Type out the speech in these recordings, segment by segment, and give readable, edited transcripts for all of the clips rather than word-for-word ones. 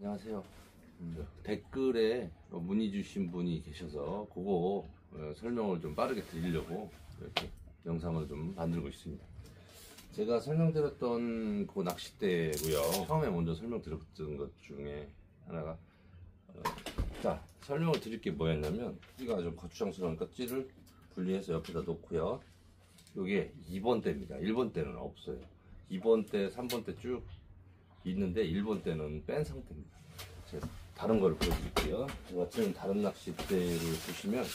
안녕하세요. 댓글에 문의 주신 분이 계셔서 그거 설명을 좀 빠르게 드리려고 이렇게 영상을 좀 만들고 있습니다. 제가 설명드렸던 그 낚싯대고요. 처음에 먼저 설명드렸던 것 중에 하나가 자, 설명을 드릴 게 뭐였냐면, 찌가 좀 거추장스러우니까 찌를 분리해서 옆에다 놓고요. 이게 2번 대입니다. 1번 대는 없어요. 2번 대, 3번 대 쭉 있는데 1번 대는 뺀 상태입니다. 제가 다른 걸 보여드릴게요. 제가 지금 다른 낚싯대를 보시면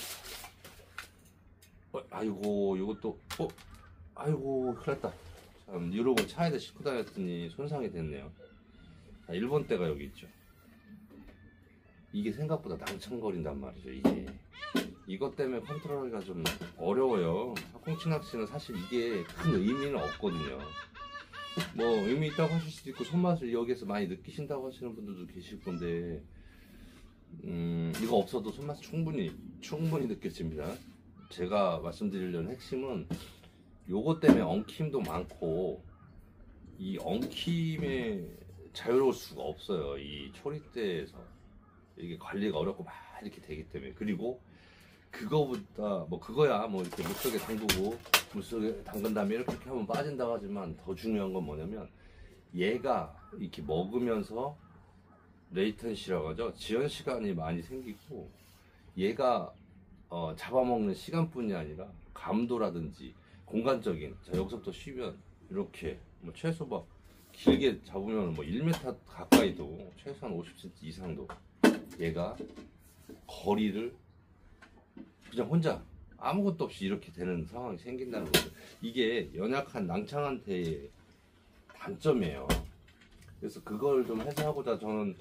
아이고 이것도 아이고 큰일 났다. 참 이러고 차에다 싣고 다녔더니 손상이 됐네요. 자, 1번 대가 여기 있죠. 이게 생각보다 낭창거린단 말이죠. 이것 때문에 컨트롤하기가 좀 어려워요. 꽁치 낚시는 사실 이게 큰 의미는 없거든요. 뭐 의미 있다고 하실 수도 있고 손맛을 여기에서 많이 느끼신다고 하시는 분들도 계실 건데 이거 없어도 손맛 충분히 느껴집니다. 제가 말씀드리려는 핵심은 요것 때문에 엉킴도 많고, 이 엉킴에 자유로울 수가 없어요. 이 초리대에서 이게 관리가 어렵고 막 이렇게 되기 때문에. 그리고 그거보다 뭐 그거야 뭐 이렇게 물속에 담그고 물속에 담근 다음에 이렇게 하면 빠진다고 하지만, 더 중요한 건 뭐냐면 얘가 이렇게 먹으면서 레이턴시라고 하죠. 지연 시간이 많이 생기고, 얘가 잡아먹는 시간뿐이 아니라 감도라든지 공간적인, 자 여기서부터 쉬면 이렇게 뭐 최소 막 길게 잡으면 뭐 1m 가까이도, 최소한 50cm 이상도 얘가 거리를 그냥 혼자 아무것도 없이 이렇게 되는 상황이 생긴다는 거죠. 이게 연약한 낭창한 대의 단점이에요. 그래서 그걸 좀 해소하고자 저는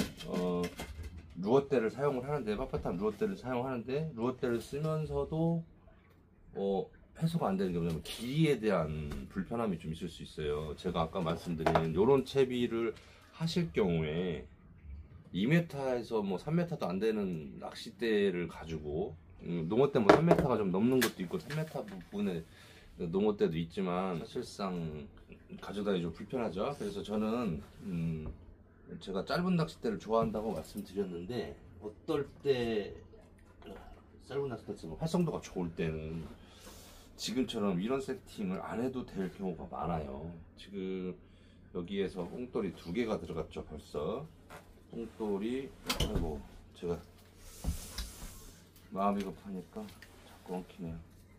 루어대를 사용을 하는데, 빳빳한 루어대를 사용하는데, 루어대를 쓰면서도 해소가 안 되는 게 뭐냐면 길이에 대한 불편함이 좀 있을 수 있어요. 제가 아까 말씀드린 요런 채비를 하실 경우에 2m에서 뭐 3m도 안 되는 낚싯대를 가지고, 농어대 뭐 3m가 좀 넘는 것도 있고 3m 부분에 농어대도 있지만 사실상 가져다니 좀 불편하죠. 그래서 저는 제가 짧은 낚싯대를 좋아한다고 말씀드렸는데, 어떨 때 짧은 낚싯대 활성도가 좋을 때는 지금처럼 이런 세팅을 안 해도 될 경우가 많아요. 지금 여기에서 뽕돌이 2개가 들어갔죠. 벌써 뽕돌이, 아이고 제가 마음이 급하니까 자꾸 엉키네요.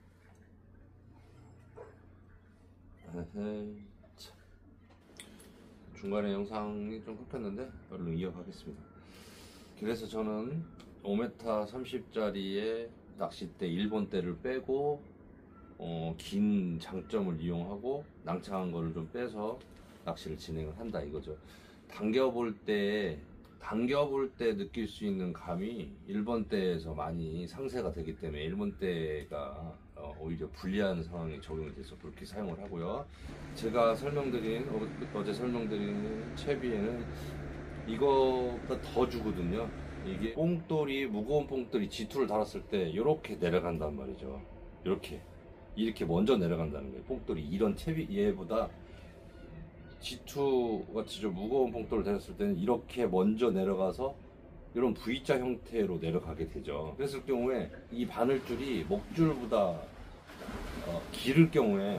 중간에 영상이 좀 끊겼는데 얼른 이어가겠습니다. 그래서 저는 5m 30짜리의 낚싯대 1번 대를 빼고 긴 장점을 이용하고 낭창한 거를 좀 빼서 낚시를 진행을 한다 이거죠. 당겨볼 때 느낄 수 있는 감이 1번 대에서 많이 상쇄가 되기 때문에 1번 대가 오히려 불리한 상황에 적용이 돼서 그렇게 사용을 하고요. 제가 어제 설명드린 채비에는 이거보다 더 주거든요. 이게 무거운 뽕돌이 G2를 달았을 때 이렇게 내려간단 말이죠. 이렇게 먼저 내려간다는 거예요. 뽕돌이 이런 채비, 얘보다 G2 같이 좀 무거운 뽕돌을 달았을 때는 이렇게 먼저 내려가서 이런 V자 형태로 내려가게 되죠. 그랬을 경우에 이 바늘줄이 목줄보다 길을 경우에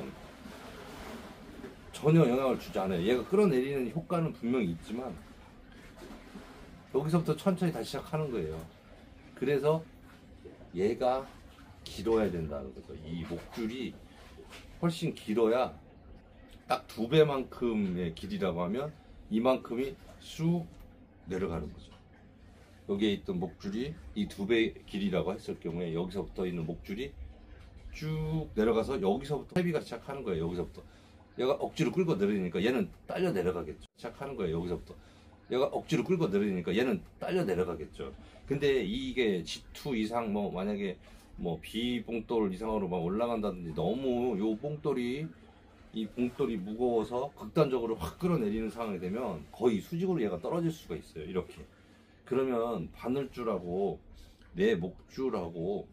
전혀 영향을 주지 않아요. 얘가 끌어내리는 효과는 분명히 있지만 여기서부터 천천히 다시 시작하는 거예요. 그래서 얘가 길어야 된다는 거죠. 이 목줄이 훨씬 길어야, 딱 2배만큼의 길이라고 하면 이만큼이 쑥 내려가는 거죠. 여기에 있던 목줄이 이 2배 길이라고 했을 경우에 여기서부터 있는 목줄이 쭉 내려가서 여기서부터 채비가 시작하는 거예요. 여기서부터 얘가 억지로 끌고 내리니까 얘는 딸려 내려가겠죠. 시작하는 거예요. 여기서부터 얘가 억지로 끌고 내리니까 얘는 딸려 내려가겠죠. 근데 이게 G2 이상 뭐 만약에 뭐 B 뽕돌 이상으로 막 올라간다든지, 너무 이 봉돌이 무거워서 극단적으로 확 끌어내리는 상황이 되면 거의 수직으로 얘가 떨어질 수가 있어요. 이렇게. 그러면 바늘줄하고 내 목줄하고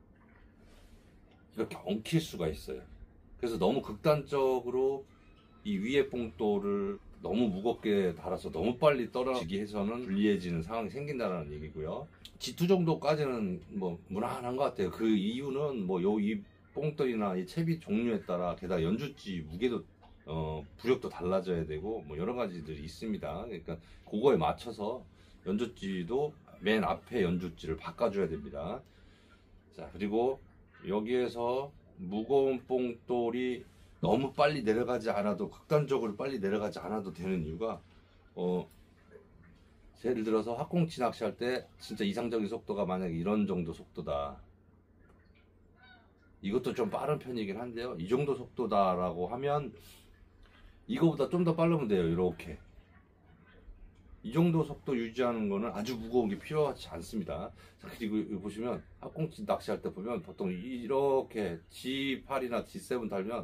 이렇게 엉킬 수가 있어요. 그래서 너무 극단적으로 이 위에 봉돌을 너무 무겁게 달아서 너무 빨리 떨어지게 해서는 불리해지는 상황이 생긴다는 얘기고요. G2 정도까지는 뭐 무난한 것 같아요. 그 이유는 뭐 이 뽕돌이나 이 채비 종류에 따라 게다가 연주지 무게도 부력도 달라져야 되고 뭐 여러 가지들이 있습니다. 그러니까 그거에 맞춰서 연주지도 맨 앞에 연주지를 바꿔줘야 됩니다. 자, 그리고 여기에서 무거운 뽕돌이 너무 빨리 내려가지 않아도, 극단적으로 빨리 내려가지 않아도 되는 이유가 예를 들어서 학꽁치 낚시할 때 진짜 이상적인 속도가 만약에 이런 정도 속도다, 이것도 좀 빠른 편이긴 한데요, 이 정도 속도다라고 하면 이거보다 좀 더 빠르면 돼요. 이렇게 이 정도 속도 유지하는 거는 아주 무거운 게 필요하지 않습니다. 자, 그리고 여기 보시면 학꽁치 낚시할 때 보면 보통 이렇게 G8이나 G7 달면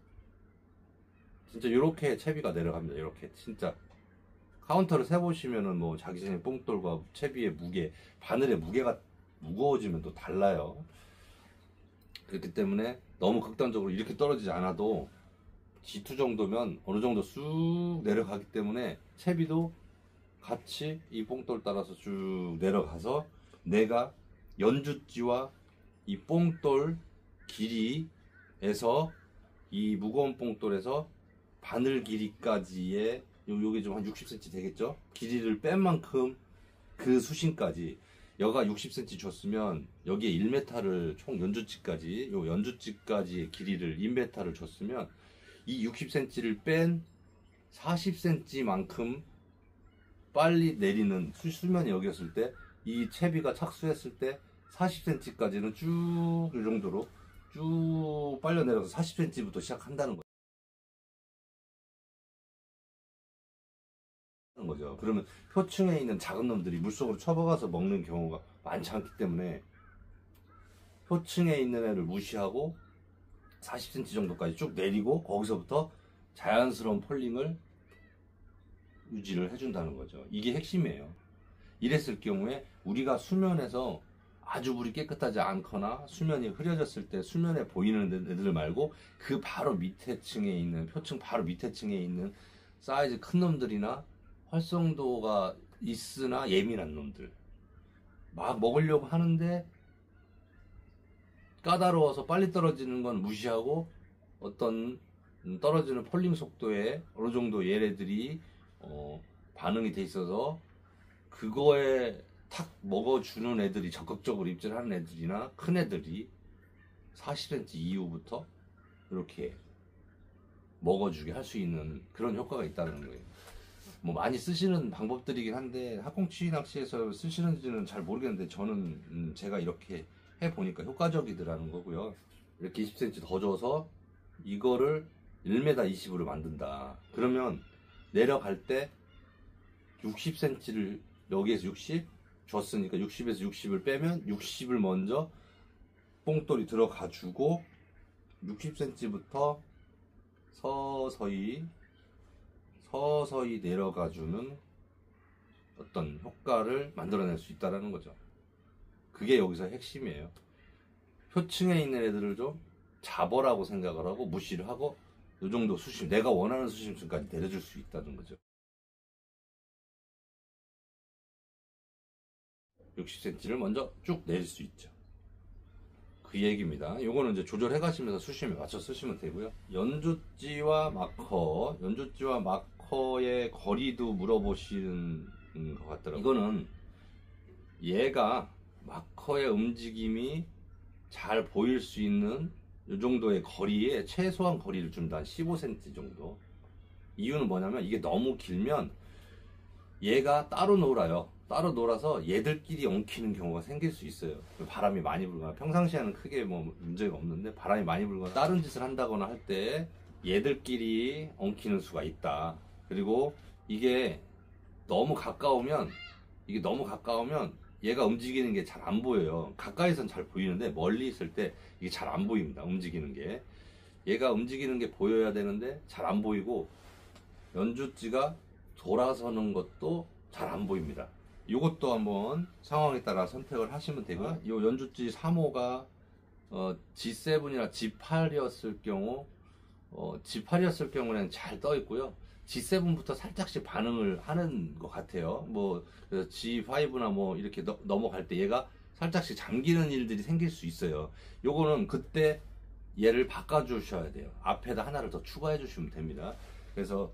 진짜 이렇게 채비가 내려갑니다. 이렇게 진짜 카운터를 세보시면은 뭐 자기장의 뽕돌과 채비의 무게, 바늘의 무게가 무거워지면 또 달라요. 그렇기 때문에 너무 극단적으로 이렇게 떨어지지 않아도 G2 정도면 어느 정도 쑥 내려가기 때문에 채비도 같이 이 뽕돌 따라서 쭉 내려가서 내가 연주지와 이 뽕돌 길이에서, 이 무거운 뽕돌에서 바늘 길이까지의 요게 좀 한 60cm 되겠죠? 길이를 뺀 만큼 그 수심까지, 여가 60cm 줬으면 여기에 1m를 총 연주지까지, 요 연주지까지의 길이를 1m를 줬으면 이 60cm를 뺀 40cm만큼 빨리 내리는 수면이 여기였을 때, 이 채비가 착수했을 때 40cm까지는 쭉 이 정도로 쭉 빨려 내려서 40cm부터 시작한다는 거죠. 그러면 표층에 있는 작은 놈들이 물속으로 쳐박아서 먹는 경우가 많지 않기 때문에 표층에 있는 애를 무시하고 40cm 정도까지 쭉 내리고 거기서부터 자연스러운 폴링을 유지를 해준다는 거죠. 이게 핵심이에요. 이랬을 경우에 우리가 수면에서 아주 물이 깨끗하지 않거나 수면이 흐려졌을 때 수면에 보이는 애들 말고 그 바로 밑에 층에 있는, 표층 바로 밑에 층에 있는 사이즈 큰 놈들이나 활성도가 있으나 예민한 놈들, 막 먹으려고 하는데 까다로워서 빨리 떨어지는 건 무시하고 어떤 떨어지는 폴링 속도에 어느 정도 얘네들이 반응이 돼 있어서 그거에 탁 먹어주는 애들이, 적극적으로 입질하는 애들이나 큰 애들이 40cm 이후부터 이렇게 먹어주게 할 수 있는 그런 효과가 있다는 거예요. 뭐 많이 쓰시는 방법들이긴 한데 학꽁치 낚시에서 쓰시는지는 잘 모르겠는데 저는 제가 이렇게 해보니까 효과적이더라는 거고요. 이렇게 20cm 더 줘서 이거를 1m 20으로 만든다. 그러면 내려갈 때 60cm를 여기에서 60 줬으니까 60에서 60을 빼면 60을 먼저 뽕돌이 들어가 주고 60cm부터 서서히 내려가주는 어떤 효과를 만들어낼 수 있다는 거죠. 그게 여기서 핵심이에요. 표층에 있는 애들을 좀 잡어라고 생각을 하고 무시를 하고 이 정도 수심, 내가 원하는 수심층까지 내려줄 수 있다는 거죠. 60cm를 먼저 쭉 내릴 수 있죠. 그 얘기입니다. 요거는 이제 조절해 가시면서 수심에 맞춰 쓰시면 되고요. 연주지와 마커의 거리도 물어보시는 것 같더라고요. 이거는 얘가 마커의 움직임이 잘 보일 수 있는 이 정도의 거리에 최소한 거리를 줍니다. 한 15cm 정도. 이유는 뭐냐면 이게 너무 길면 얘가 따로 놀아요. 따로 놀아서 얘들끼리 엉키는 경우가 생길 수 있어요. 바람이 많이 불거나, 평상시에는 크게 뭐 문제가 없는데 바람이 많이 불거나 다른 짓을 한다거나 할 때 얘들끼리 엉키는 수가 있다. 그리고 이게 너무 가까우면 얘가 움직이는 게 잘 안 보여요. 가까이선 잘 보이는데 멀리 있을 때 이게 잘 안 보입니다. 움직이는 게. 얘가 움직이는 게 보여야 되는데 잘 안 보이고, 연주지가 돌아서는 것도 잘 안 보입니다. 이것도 한번 상황에 따라 선택을 하시면 되고요. 이 연주지 3호가 G7이나 G8이었을 경우, G8이었을 경우는 잘 떠 있고요. G7부터 살짝씩 반응을 하는 것 같아요. 뭐 그래서 G5나 뭐 이렇게 넘어갈 때 얘가 살짝씩 잠기는 일들이 생길 수 있어요. 요거는 그때 얘를 바꿔주셔야 돼요. 앞에다 하나를 더 추가해 주시면 됩니다. 그래서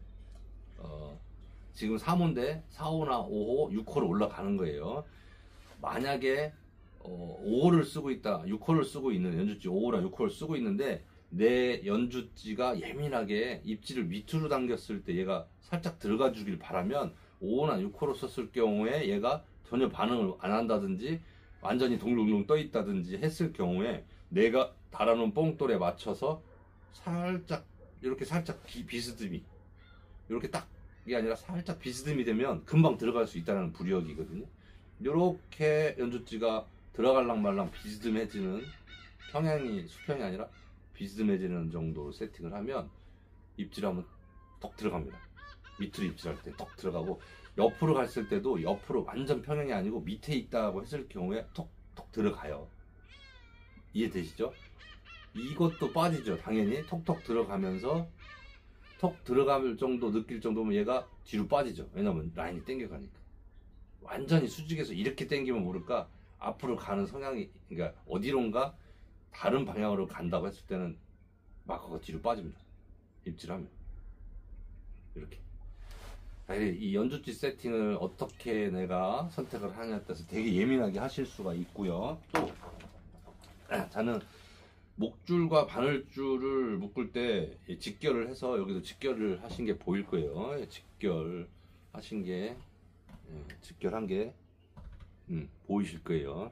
지금 3호인데 4호나 5호, 6호로 올라가는 거예요. 만약에 5호를 쓰고 있다, 6호를 쓰고 있는 연주지 5호랑 6호를 쓰고 있는데 내 연주지가 예민하게 입지를 밑으로 당겼을 때 얘가 살짝 들어가 주길 바라면 5호나 6호로 썼을 경우에 얘가 전혀 반응을 안 한다든지 완전히 동동동 떠 있다든지 했을 경우에 내가 달아놓은 뽕돌에 맞춰서 살짝 이렇게 살짝 비스듬히 이렇게 딱이 아니라 살짝 비스듬히 되면 금방 들어갈 수 있다는 부력이거든요. 이렇게 연주지가 들어갈랑 말랑 비스듬해지는 평행이 수평이 아니라 비스듬해지는 정도로 세팅을 하면 입질하면 톡 들어갑니다. 밑으로 입질할 때 톡 들어가고 옆으로 갔을 때도 옆으로 완전 평행이 아니고 밑에 있다고 했을 경우에 톡톡 들어가요. 이해되시죠? 이것도 빠지죠. 당연히 톡톡 들어가면서 톡 들어갈 정도 느낄 정도면 얘가 뒤로 빠지죠. 왜냐면 라인이 당겨가니까. 완전히 수직에서 이렇게 당기면 모를까 앞으로 가는 성향이, 그러니까 어디론가 다른 방향으로 간다고 했을 때는 마커가 뒤로 빠집니다. 입질하면 이렇게. 이 연주지 세팅을 어떻게 내가 선택을 하냐에 따라서 되게 예민하게 하실 수가 있고요. 또 저는 목줄과 바늘줄을 묶을 때 직결을 해서, 여기도 직결을 하신 게 보일 거예요. 직결 하신 게, 직결한 게 보이실 거예요.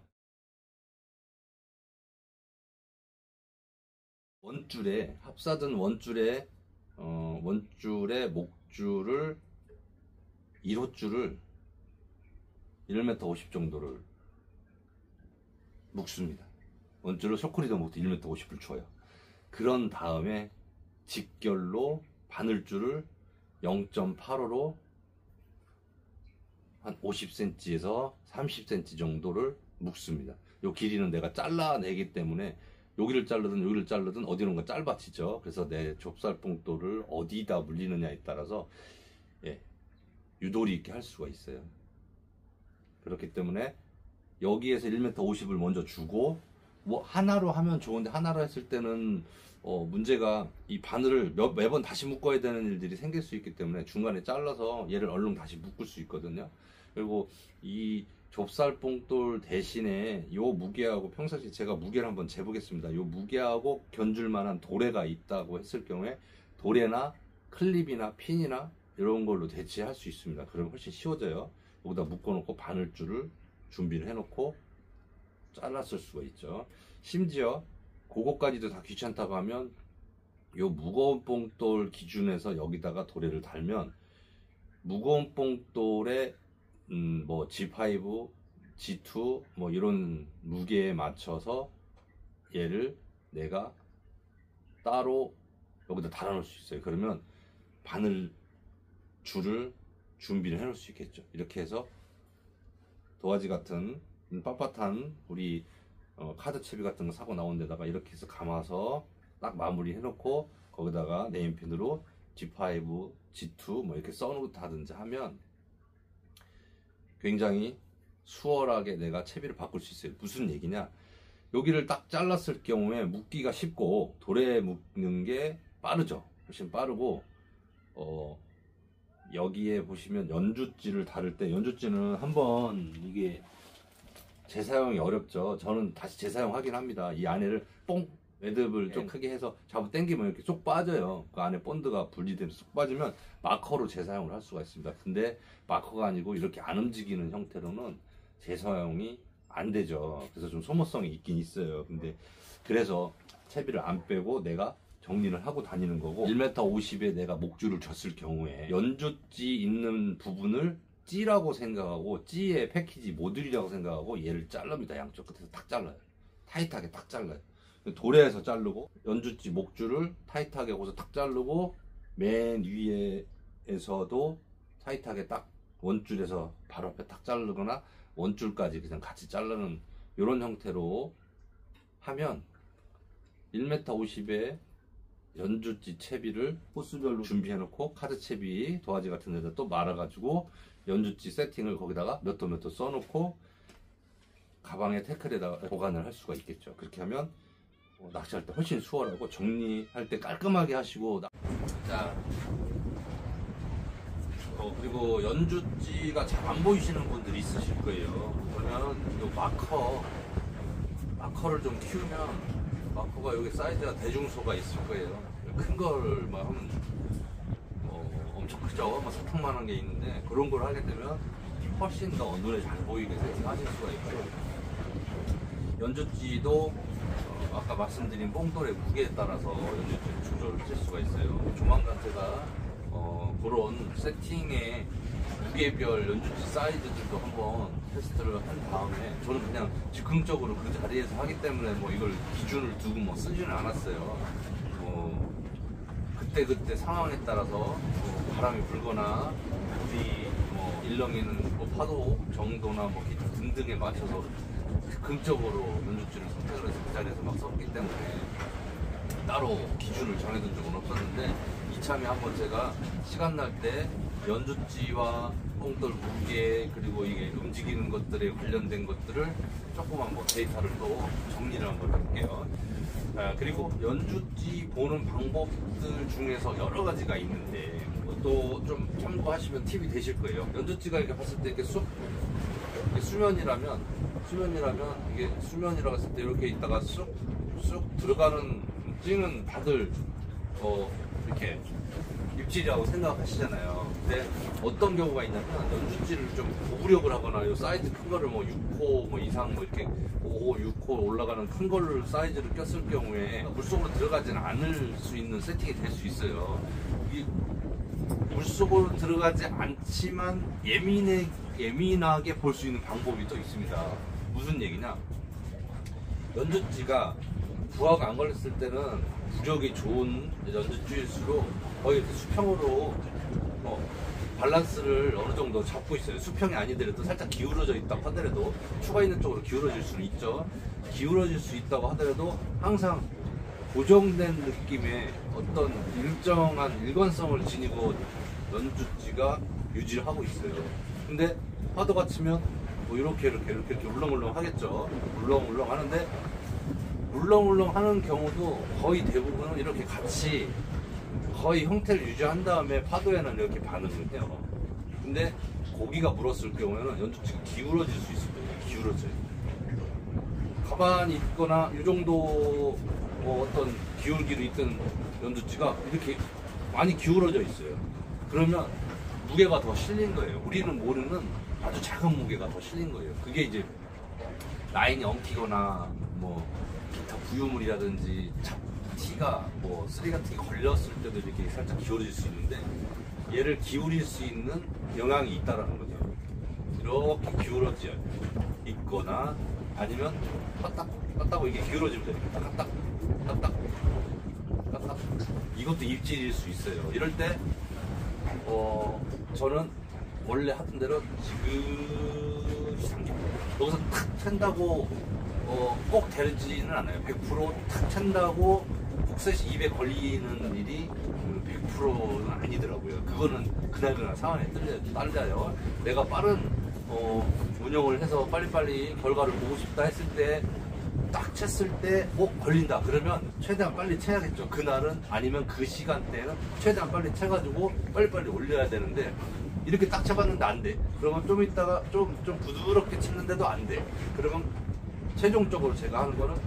원줄에, 합사든 원줄에 목줄을 1호줄을 1m 50 정도를 묶습니다. 원줄을 쇼크리더 목도 1m 50을 줘요. 그런 다음에 직결로 바늘줄을 0.85로 한 50cm에서 30cm 정도를 묶습니다. 요 길이는 내가 잘라내기 때문에 여기를 자르든 어디론가 짧아지죠. 그래서 내 좁쌀뽕돌을 어디다 물리느냐에 따라서 유도리 있게 할 수가 있어요. 그렇기 때문에 여기에서 1m 50을 먼저 주고, 뭐 하나로 하면 좋은데 하나로 했을 때는 문제가 이 바늘을 매번 다시 묶어야 되는 일들이 생길 수 있기 때문에 중간에 잘라서 얘를 얼른 다시 묶을 수 있거든요. 그리고 이 좁쌀뽕돌 대신에 요 무게하고, 평상시 제가 무게를 한번 재보겠습니다. 요 무게하고 견줄 만한 도래가 있다고 했을 경우에 도래나 클립이나 핀이나 이런 걸로 대체할 수 있습니다. 그러면 훨씬 쉬워져요. 여기다 묶어놓고 바늘줄을 준비를 해놓고 잘랐을 수가 있죠. 심지어 그거까지도 다 귀찮다고 하면 요 무거운 뽕돌 기준에서 여기다가 도래를 달면 무거운 뽕돌에 뭐 G5, G2 뭐 이런 무게에 맞춰서 얘를 내가 따로 여기다 달아 놓을 수 있어요. 그러면 바늘 줄을 준비를 해 놓을 수 있겠죠. 이렇게 해서 도화지 같은 빳빳한 우리 카드채비 같은 거 사고 나온 데다가 이렇게 해서 감아서 딱 마무리 해 놓고 거기다가 네임펜으로 G5, G2 뭐 이렇게 써놓다든지 하면 굉장히 수월하게 내가 채비를 바꿀 수 있어요. 무슨 얘기냐, 여기를 딱 잘랐을 경우에 묶기가 쉽고 도래 묶는 게 빠르죠. 훨씬 빠르고 여기에 보시면 연주지를 다룰 때, 연주지는 한번 이게 재사용이 어렵죠. 저는 다시 재사용하긴 합니다. 이 안에를 뽕 매듭을 좀 크게 해서 잡아 당기면 이렇게 쏙 빠져요. 그 안에 본드가 분리되면서 쏙 빠지면 마커로 재사용을 할 수가 있습니다. 근데 마커가 아니고 이렇게 안 움직이는 형태로는 재사용이 안 되죠. 그래서 좀 소모성이 있긴 있어요. 근데 그래서 채비를 안 빼고 내가 정리를 하고 다니는 거고, 1m 50에 내가 목줄을 줬을 경우에 연주지 있는 부분을 찌라고 생각하고 찌의 패키지 모듈이라고 생각하고 얘를 자릅니다. 양쪽 끝에서 딱 잘라요. 타이트하게 딱 잘라요. 도래에서 자르고 연주지 목줄을 타이트하게 거기서 딱 자르고 맨 위에서도 타이트하게 딱 원줄에서 바로 앞에 딱 자르거나 원줄까지 그냥 같이 자르는 이런 형태로 하면 1m 50에 연주지 채비를 호수별로 준비해놓고 카드 채비 도화지 같은 데다 또 말아가지고 연주지 세팅을 거기다가 몇 도 몇 도 써놓고 가방에 태클에다가 보관을 할 수가 있겠죠. 그렇게 하면 낚시할 때 훨씬 수월하고 정리할 때 깔끔하게 하시고. 자, 그리고 연주지가 잘 안 보이시는 분들이 있으실 거예요. 그러면 이 마커를 좀 키우면, 마커가 여기 사이즈가 대중소가 있을 거예요. 큰 걸 막 하면 엄청 크죠. 막 사탕만한 게 있는데 그런 걸 하게 되면 훨씬 더 눈에 잘 보이게 세팅하실 수가 있고요. 연주지도 아까 말씀드린 뽕돌의 무게에 따라서 연주지를 조절을 할 수가 있어요. 조만간 제가 그런 세팅의 무게별 연주지 사이즈들도 한번 테스트를 한 다음에, 저는 그냥 즉흥적으로 그 자리에서 하기 때문에 뭐 이걸 기준을 두고 뭐 쓰지는 않았어요. 그때 상황에 따라서 바람이 불거나 물이 일렁이는 파도 정도나 뭐 기타 등등에 맞춰서 즉흥적으로 연주지를 선택을 해서 그 자리에서 막 썼기 때문에 따로 기준을 정해둔 적은 없었는데, 이참에 한번 제가 시간 날 때 연주지와 뽕돌 무게 그리고 이게 움직이는 것들에 관련된 것들을 조그만 데이터를 또 정리를 한번 해볼게요. 그리고 연주지 보는 방법들 중에서 여러 가지가 있는데 또 좀 참고하시면 팁이 되실 거예요. 연주지가 이렇게 봤을 때 이렇게 수면이라면 이게 수면이라고 했을 때 이렇게 있다가 쑥 들어가는 찌는 다들 이렇게 입질이라고 생각하시잖아요. 근데 어떤 경우가 있냐면 연주지를 좀 고구력을 하거나 요 사이즈 큰 거를 6호 이상 이렇게 5호, 6호 올라가는 큰 걸로 사이즈를 꼈을 경우에 물속으로 들어가지는 않을 수 있는 세팅이 될 수 있어요. 이 물속으로 들어가지 않지만 예민하게 볼 수 있는 방법이 또 있습니다. 무슨 얘기냐? 연주지가 부하가 안 걸렸을 때는 부력이 좋은 연주지일수록 거의 수평으로 밸런스를 어느 정도 잡고 있어요. 수평이 아니더라도 살짝 기울어져 있다고 하더라도, 추가 있는 쪽으로 기울어질 수는 있죠. 기울어질 수 있다고 하더라도 항상 고정된 느낌의 어떤 일정한 일관성을 지니고 연주지가 유지를 하고 있어요. 근데 파도가 치면 이렇게 울렁울렁 하겠죠. 울렁울렁 하는데, 울렁울렁 하는 경우도 거의 대부분은 이렇게 같이 거의 형태를 유지한 다음에 파도에는 이렇게 반응을 해요. 근데 고기가 물었을 경우에는 연주지가 기울어질 수 있을 거예요. 기울어져요. 가만히 있거나 이 정도 어떤 기울기로 있던 연주지가 이렇게 많이 기울어져 있어요. 그러면 무게가 더 실린 거예요. 우리는 모르는 아주 작은 무게가 더 실린 거예요. 그게 이제 라인이 엉키거나 기타 부유물이라든지 티가 쓰리 같은 게 걸렸을 때도 이렇게 살짝 기울어질 수 있는데, 얘를 기울일 수 있는 영향이 있다라는 거죠. 이렇게 기울어져 있거나 아니면 껐다고 이게 기울어지면 돼요. 껐다 이것도 입질일 수 있어요. 이럴 때 저는 원래 하던 대로 지그시 당깁니다. 여기서 탁 챈다고 꼭 되지는 않아요. 100%탁 챈다고 북셋이 입에 걸리는 일이 100%는 아니더라고요. 그거는 그날 상황에 딸려요. 내가 빠른 운영을 해서 빨리빨리 결과를 보고 싶다 했을 때, 딱 챘을 때 걸린다 그러면 최대한 빨리 채야겠죠. 그날은, 아니면 그 시간대에는 최대한 빨리 채가지고 빨리빨리 올려야 되는데, 이렇게 딱 채봤는데 안 돼. 그러면 좀 있다가 좀 부드럽게 쳤는데도 안 돼. 그러면 최종적으로 제가 하는 거는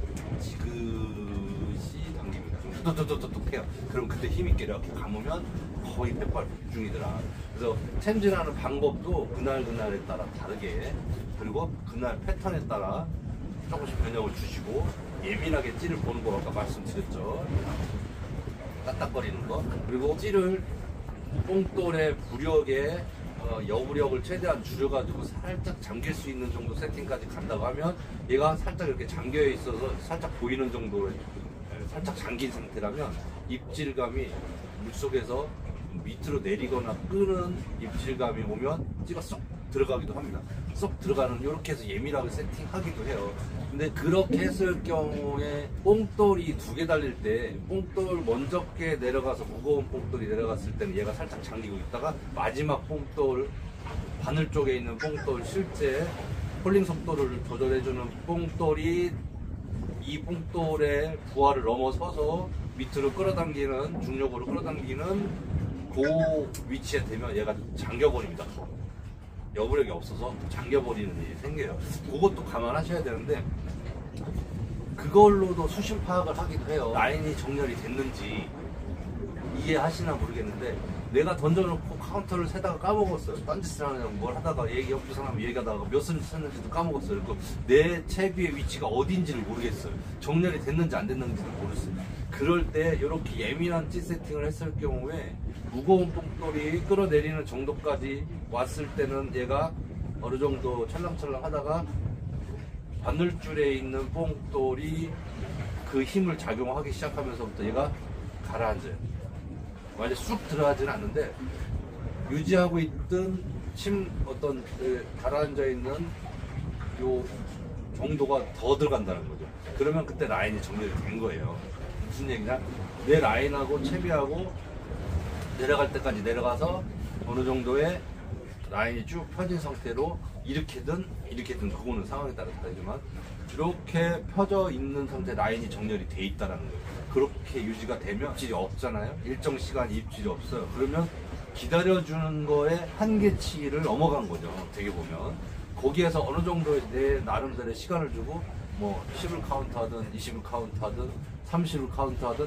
지그시 당깁니다. 좀 뚝뚝뚝뚝 해요. 그럼 그때 힘있게 이렇게 감으면 거의 백발백중이더라. 그래서 챔질하는 방법도 그날에 따라 다르게, 그리고 그날 패턴에 따라 조금씩 변형을 주시고, 예민하게 찌를 보는 거 아까 말씀드렸죠. 까딱거리는 거. 그리고 찌를 뽕돌의 부력에 여부력을 최대한 줄여가지고 살짝 잠길 수 있는 정도 세팅까지 간다고 하면, 얘가 살짝 이렇게 잠겨 있어서 살짝 보이는 정도로 살짝 잠긴 상태라면 입질감이 물속에서 밑으로 내리거나 끄는 입질감이 오면 찌가 쏙 들어가기도 합니다. 쏙 들어가는 이렇게 해서 예민하게 세팅하기도 해요. 근데 그렇게 했을 경우에 뽕돌이 2개 달릴 때 뽕돌 먼저 게 내려가서 무거운 뽕돌이 내려갔을 때는 얘가 살짝 잠기고 있다가 마지막 뽕돌 바늘 쪽에 있는 뽕돌 실제 폴링 속도를 조절해주는 뽕돌이 이 뽕돌의 부하를 넘어서서 밑으로 끌어당기는 중력으로 끌어당기는 그 위치에 되면 얘가 잠겨버립니다. 여부력이 없어서 잠겨버리는 일이 생겨요. 그것도 감안하셔야 되는데 그걸로도 수심 파악을 하기도 해요. 라인이 정렬이 됐는지 이해하시나 모르겠는데 내가 던져놓고 카운터를 세다가 까먹었어요. 딴짓을 하느냐고 뭘 하다가 옆에 사람 얘기하다가 몇 선을 쳤는지도 까먹었어요. 그리고 내 채비의 위치가 어딘지를 모르겠어요. 정렬이 됐는지 안 됐는지도 모르겠어요. 그럴 때 이렇게 예민한 찌 세팅을 했을 경우에 무거운 뽕돌이 끌어내리는 정도까지 왔을 때는 얘가 어느 정도 찰랑찰랑 하다가 바늘줄에 있는 뽕돌이 그 힘을 작용하기 시작하면서부터 얘가 가라앉아요. 완전 쑥 들어가지는 않는데 유지하고 있던 어떤 가라앉아 있는 요 정도가 더 들어간다는 거죠. 그러면 그때 라인이 정렬이 된 거예요. 무슨 얘기냐? 내 라인하고 채비하고 내려갈 때까지 내려가서 어느 정도의 라인이 쭉 펴진 상태로 이렇게든 그거는 상황에 따라 다르지만 이렇게 펴져 있는 상태 라인이 정렬이 돼 있다는 거예요. 그렇게 유지가 되면 입질이 없잖아요. 일정 시간 입질이 없어요. 그러면 기다려주는 거에 한계치를 넘어간 거죠. 어떻게 보면 거기에서 어느 정도 내 나름대로의 시간을 주고 뭐 10을 카운트하든 20을 카운트하든 30을 카운트하든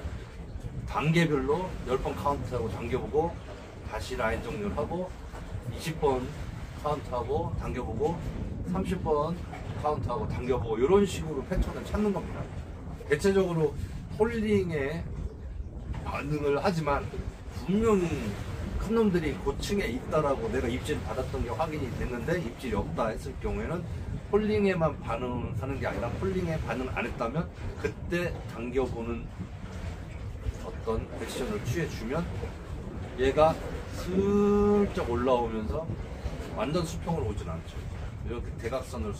단계별로 10번 카운트하고 당겨보고 다시 라인 정렬을 하고 20번 카운트하고 당겨보고 30번 카운트하고 당겨보고 이런 식으로 패턴을 찾는 겁니다. 대체적으로 폴링에 반응을 하지만 분명히 큰 놈들이 고층에 있다라고 내가 입질을 받았던 게 확인이 됐는데 입질이 없다 했을 경우에는 폴링에만 반응하는 게 아니라 폴링에 반응 안 했다면 그때 당겨보는 어떤 액션을 취해주면 얘가 슬쩍 올라오면서 완전 수평으로 오진 않죠. 이렇게 대각선을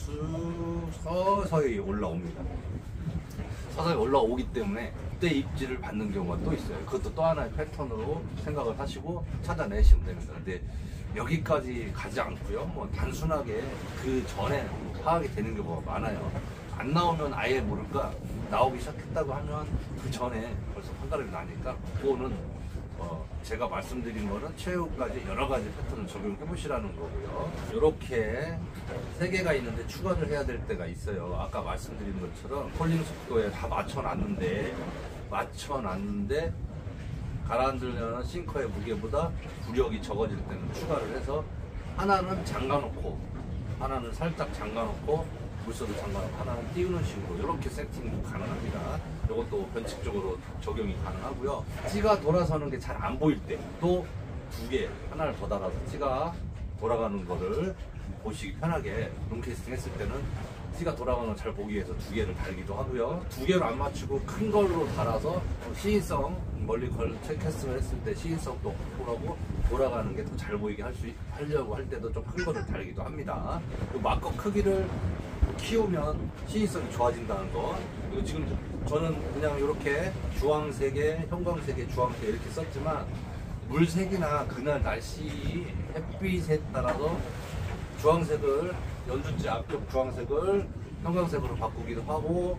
서서히 올라옵니다. 서서히 올라오기 때문에 그때 입질을 받는 경우가 또 있어요. 그것도 또 하나의 패턴으로 생각을 하시고 찾아내시면 됩니다. 근데 여기까지 가지 않고요. 뭐 단순하게 그 전에 파악이 되는 경우가 많아요. 안 나오면 아예 모를까, 나오기 시작했다고 하면 그 전에 벌써 판가름이 나니까 그거는 제가 말씀드린 거는 최후까지 여러 가지 패턴을 적용해 보시라는 거고요. 이렇게 3개가 있는데 추가를 해야 될 때가 있어요. 아까 말씀드린 것처럼 폴링 속도에 다 맞춰놨는데 가라앉으려는 싱커의 무게보다 부력이 적어질 때는 추가를 해서 하나는 잠가놓고 하나는 살짝 잠가놓고 물소를 잠가놓고 하나는 띄우는 식으로 이렇게 세팅도 가능합니다. 이것도 변칙적으로 적용이 가능하고요. 찌가 돌아서는 게 잘 안 보일 때 또 2개 하나를 더 달아서 찌가 돌아가는 거를 보시기 편하게 롱캐스팅 했을 때는 찌가 돌아가는 걸 잘 보기 위해서 2개를 달기도 하고요. 2개를 안 맞추고 큰 걸로 달아서 시인성 멀리 캐스팅을 했을 때 시인성도 확보하고 돌아가는 게 더 잘 보이게 하려고 할 때도 좀 큰 거를 달기도 합니다. 마커 크기를 키우면 시인성이 좋아진다는 거. 그리고 지금 저는 그냥 이렇게 주황 3개, 형광 3개, 주황 3개 이렇게 썼지만 물색이나 그날 날씨 햇빛에 따라서 주황색을 연주지 앞쪽 주황색을 형광색으로 바꾸기도 하고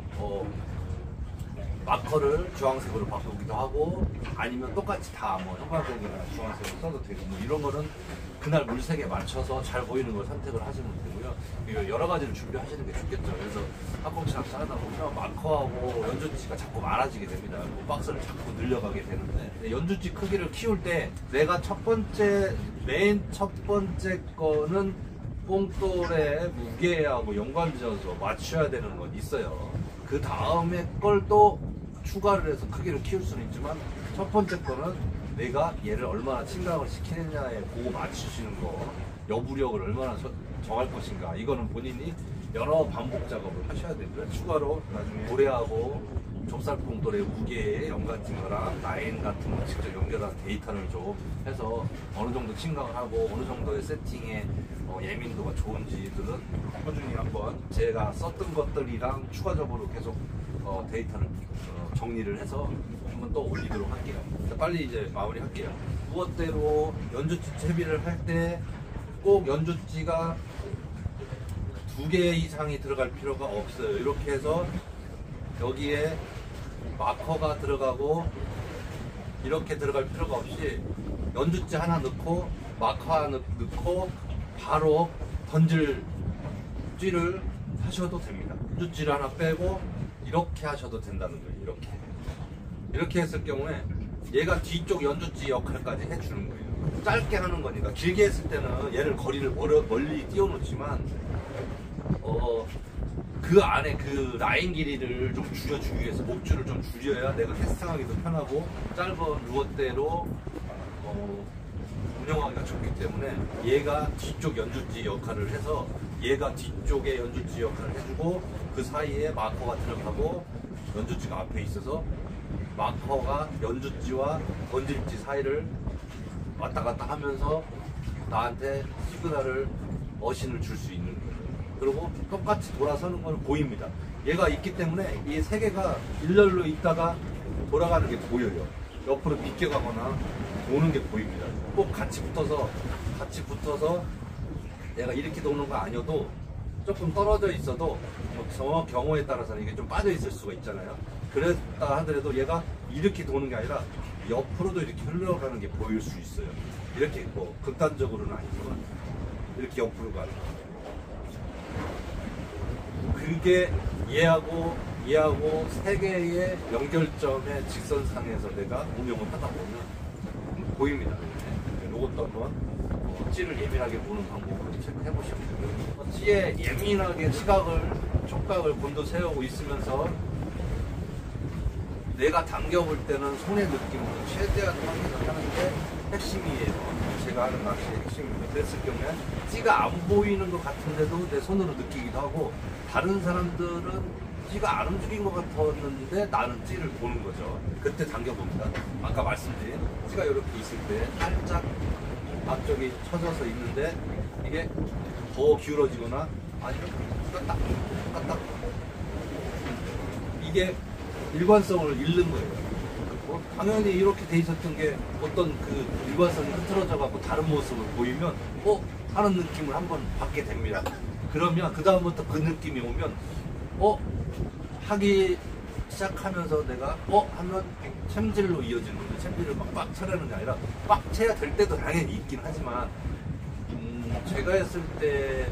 마커를 주황색으로 바꾸기도 하고 아니면 똑같이 다 뭐 형광색이나 주황색으로 써도 되고 뭐 이런 거는 그날 물색에 맞춰서 잘 보이는 걸 선택을 하시면 되고요. 여러 가지를 준비하시는 게 좋겠죠. 그래서 학꽁치 낚시 하다 보면 마커하고 연주지가 자꾸 많아지게 됩니다. 뭐 박스를 자꾸 늘려가게 되는데 연주지 크기를 키울 때 내가 맨 첫 번째 거는 뽕돌의 무게하고 연관지어서 맞춰야 되는 건 있어요. 그 다음에 걸 또 추가를 해서 크기를 키울 수는 있지만 첫 번째 거는 내가 얘를 얼마나 침강을 시키느냐에 보고 맞추시는 거, 여부력을 얼마나 정할 것인가, 이거는 본인이 여러 반복 작업을 하셔야 되고요. 추가로 나중에 고래하고 좁쌀뽕돌의 무게에 연관된 거랑 라인 같은 거 직접 연결한 데이터를 좀 해서 어느 정도 침강을 하고 어느 정도의 세팅에 예민도가 좋은지들은 꾸준히 한번 제가 썼던 것들이랑 추가적으로 계속 데이터를 정리를 해서 한번 또 올리도록 할게요. 자, 빨리 이제 마무리할게요. 무엇대로 연주지 채비를 할 때 꼭 연주지가 2개 이상이 들어갈 필요가 없어요. 이렇게 해서 여기에 마커가 들어가고 이렇게 들어갈 필요가 없이 연주지 하나 넣고 마커 하나 넣고 바로 던질 쥐를 하셔도 됩니다. 연주지를 하나 빼고 이렇게 하셔도 된다는 거예요. 이렇게 했을 경우에 얘가 뒤쪽 연주지 역할까지 해주는 거예요. 짧게 하는 거니까. 길게 했을 때는 얘를 거리를 멀리 띄워놓지만 그 안에 그 라인 길이를 좀 줄여주기 위해서 목줄을 좀 줄여야 내가 캐스팅하기도 편하고 짧은 루어대로 운영하기가 좋기 때문에 얘가 뒤쪽 연주지 역할을 해서 얘가 뒤쪽에 연주지 역할을 해주고 그 사이에 마커가 들어가고 연주지가 앞에 있어서 마커가 연주지와 던질지 사이를 왔다 갔다 하면서 나한테 시그널을 어신을 줄 수 있는 거예요. 그리고 똑같이 돌아서는 건 보입니다. 얘가 있기 때문에 이 세 개가 일렬로 있다가 돌아가는 게 보여요. 옆으로 비껴가거나 도는 게 보입니다. 꼭 같이 붙어서 얘가 이렇게 도는 거 아니어도 조금 떨어져 있어도 저 경우에 따라서는 이게 좀 빠져 있을 수가 있잖아요. 그랬다 하더라도 얘가 이렇게 도는 게 아니라 옆으로도 이렇게 흘러가는 게 보일 수 있어요. 이렇게 뭐 극단적으로는 아니지만 이렇게 옆으로 가는 거. 그게 얘하고 세 개의 연결점의 직선상에서 내가 운영을 하다 보면 보입니다. 이것도 한번 찌를 예민하게 보는 방법으로 체크해 보시면 되고요. 찌에 예민하게 촉각을 곤두세우고 있으면서 내가 당겨볼 때는 손의 느낌으로 최대한 확인을 하는 게 핵심이에요. 제가 하는 낚시의 핵심입니다. 그랬을 경우에 찌가 안 보이는 것 같은데도 내 손으로 느끼기도 하고 다른 사람들은 찌가 안 움직인 것 같았는데 나는 찌를 보는 거죠. 그때 당겨봅니다. 아까 말씀드린 찌가 이렇게 있을 때 살짝 앞쪽이 쳐져서 있는데 이게 더 기울어지거나 아니면 딱 이게 일관성을 잃는 거예요. 당연히 이렇게 돼 있었던 게 어떤 그 일관성이 흐트러져 갖고 다른 모습을 보이면 하는 느낌을 한번 받게 됩니다. 그러면 그 다음부터 그 느낌이 오면 하기 시작하면서 내가 하면 챔질로 이어지는 거죠. 챔질을 막 빡 차려는 게 아니라 빡 쳐야 될 때도 당연히 있긴 하지만 제가 했을 때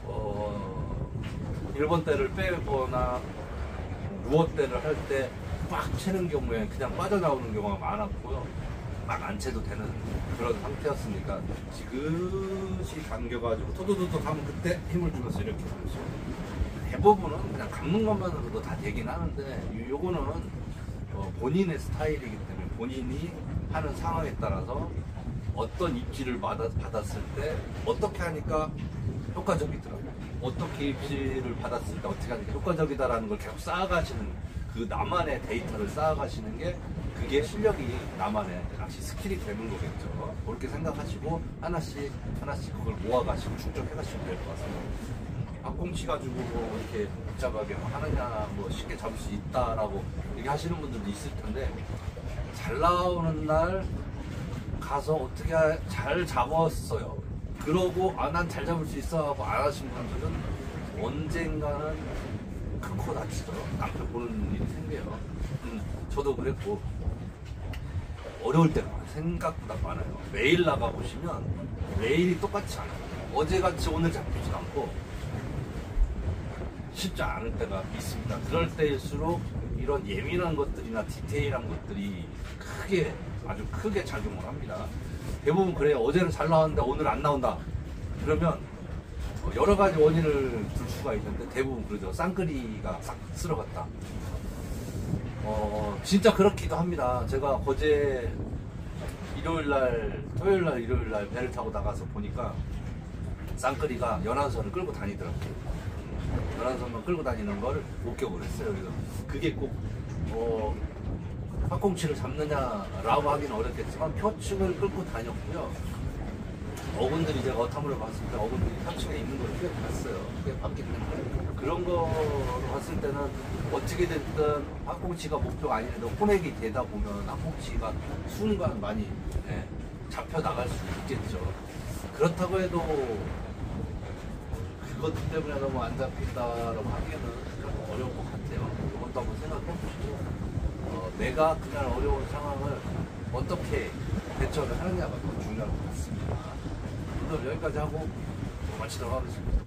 1번 때를 빼거나 루어 때를 할 때 빡 채는 경우에 그냥 빠져나오는 경우가 많았고요. 막 안 채도 되는 그런 상태였으니까 지그시 당겨가지고 토도도도 하면 그때 힘을 주면서 이렇게 하면서 대부분은 그냥 감는 것만으로도 다 되긴 하는데 요거는 본인의 스타일이기 때문에 본인이 하는 상황에 따라서 어떤 입지를 받았을 때 어떻게 하니까 효과적이더라고요. 어떻게 입지를 받았을 때 어떻게 하니까 효과적이다라는 걸 계속 쌓아가시는 그 나만의 데이터를 쌓아가시는 게 그게 실력이 나만의 낚시 스킬이 되는 거겠죠. 그렇게 생각하시고 하나씩 그걸 모아가시고 축적해가시면 될 것 같습니다. 앞꽁치 가지고 뭐 이렇게 복잡하게 하느냐 뭐 쉽게 잡을 수 있다라고 얘기하시는 분들도 있을 텐데 잘 나오는 날 가서 어떻게 잘 잡았어요. 그러고 난 잘 잡을 수 있어 하고 안 하신 분들은 언젠가는 큰 코 다치죠. 낭패 보는 일이 생겨요. 저도 그랬고 어려울 때가 생각보다 많아요. 매일 나가보시면 매일이 똑같지 않아요. 어제같이 오늘 잡히지 않고 쉽지 않을 때가 있습니다. 그럴 때일수록 이런 예민한 것들이나 디테일한 것들이 아주 크게 작용을 합니다. 대부분 그래요. 어제는 잘 나왔는데 오늘 안 나온다. 그러면 여러 가지 원인을 둘 수가 있는데 대부분 그러죠. 쌍끌이가 싹 쓸어갔다. 진짜 그렇기도 합니다. 제가 어제 토요일날 일요일날 배를 타고 나가서 보니까 쌍끌이가 연안선을 끌고 다니더라고요. 연안선만 끌고 다니는 걸 목격을 했어요. 그래서 그게 꼭 팥꽁치를 잡느냐라고 하기는 어렵겠지만 표층을 끌고 다녔고요. 어군들이 제가 어탐으로 봤을 때 어군들이 현충에 있는 걸 꽤 봤어요. 꽤 봤기 때문에 그런 거로 봤을 때는 어떻게 됐든 학꽁치가 목표가 아니라도 혼액이 되다 보면 학꽁치가 순간 많이 예, 잡혀 나갈 수 있겠죠. 그렇다고 해도 그것 때문에 너무 안 잡힌다라고 하기에는 좀 어려운 것 같아요. 이것도 한번 생각해 보시고 내가 그날 어려운 상황을 어떻게 대처를 하느냐가 더 중요한 것 같습니다. 오늘 여기까지 하고 마치도록 하겠습니다.